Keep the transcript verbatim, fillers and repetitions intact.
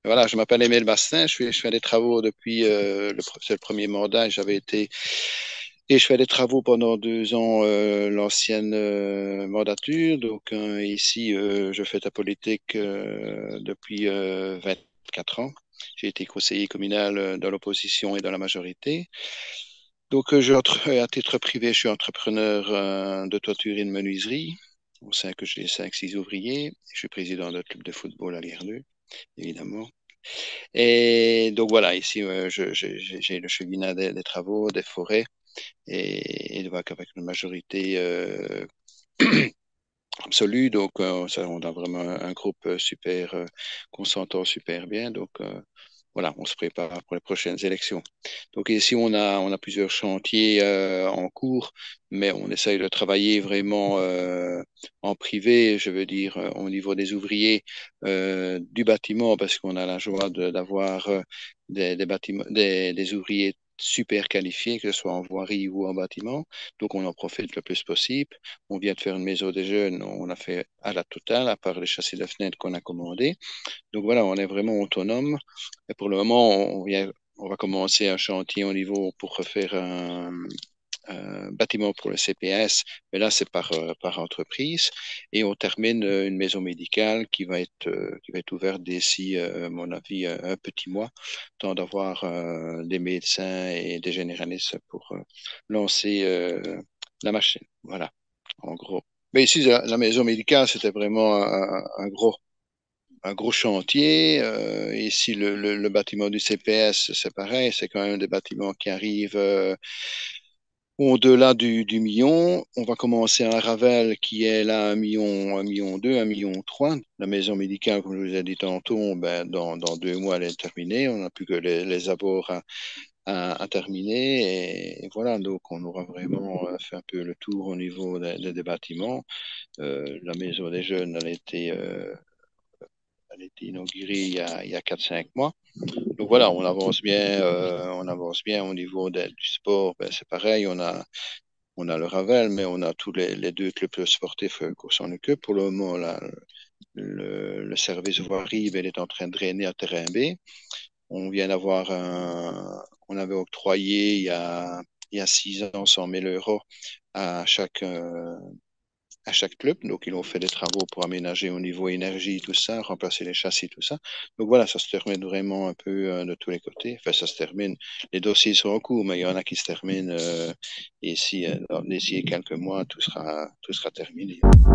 Voilà, je m'appelle Émile Bastin, je fais, je fais des travaux depuis euh, le, pr- c'est le premier mandat. J'avais été et je fais des travaux pendant deux ans, euh, l'ancienne euh, mandature. Donc euh, ici, euh, je fais de la politique euh, depuis euh, quatre ans. J'ai été conseiller communal euh, dans l'opposition et dans la majorité. Donc, euh, je, entre- à titre privé, je suis entrepreneur euh, de toiture et de menuiserie. Au sein que j'ai cinq, six ouvriers. Je suis président d'un club de football à l'I R deux, évidemment. Et donc voilà, ici, euh, je- je- j'ai j'ai le cheminat des, des travaux, des forêts, et, et donc avec une majorité euh, absolue. Donc, euh, ça, on a vraiment un, un groupe euh, super, euh, qu'on s'entend super bien. Donc, euh, voilà, on se prépare pour les prochaines élections. Donc ici, on a, on a plusieurs chantiers euh, en cours, mais on essaye de travailler vraiment euh, en privé, je veux dire, euh, au niveau des ouvriers euh, du bâtiment, parce qu'on a la joie de- d'avoir euh, des, des bâtiments, des, des ouvriers super qualifiés, que ce soit en voirie ou en bâtiment. Donc on en profite le plus possible. On vient de faire une maison des jeunes, on a fait à la totale, à part les châssis de fenêtres qu'on a commandés. Donc voilà, on est vraiment autonome. Et pour le moment, on vient, on va commencer un chantier au niveau pour refaire un, un bâtiment pour le C P S, mais là, c'est par, euh, par entreprise. Et on termine euh, une maison médicale qui va être, euh, qui va être ouverte d'ici, euh, à mon avis, euh, un petit mois, tant d'avoir euh, des médecins et des généralistes pour euh, lancer euh, la machine. Voilà, en gros. Mais ici, la, la maison médicale, c'était vraiment un, un gros un gros chantier. Euh, ici, le, le, le bâtiment du C P S, c'est pareil, c'est quand même des bâtiments qui arrivent euh, au-delà du, du million. On va commencer à Ravel qui est là un million, un million deux, un million trois. La maison médicale, comme je vous ai dit tantôt, ben, dans, dans deux mois, elle est terminée. On n'a plus que les, les abords à, à, à terminer. Et, et voilà, donc on aura vraiment euh, fait un peu le tour au niveau des, des- des bâtiments. Euh, la maison des jeunes, elle a été, euh, elle a été inaugurée il y a, il y a quatre cinq mois. Donc voilà, on avance bien, euh, on avance bien au niveau de- du sport. Ben, c'est pareil, on a, on a le Ravel, mais on a tous les, les deux clubs sportifs euh, qu'on s'en occupe. Pour le moment, là, le, le service voirie, ben, il est en train de drainer à terrain B. On vient d'avoir un, on avait octroyé il y a, il y a six ans cent mille euros à chaque, euh, à chaque club. Donc, ils ont fait des travaux pour aménager au niveau énergie, tout ça, remplacer les châssis, tout ça. Donc, voilà, ça se termine vraiment un peu euh, de tous les côtés. Enfin, ça se termine. Les dossiers sont en cours, mais il y en a qui se terminent. Euh, et ici, euh, d'ici quelques mois, tout sera, tout sera terminé.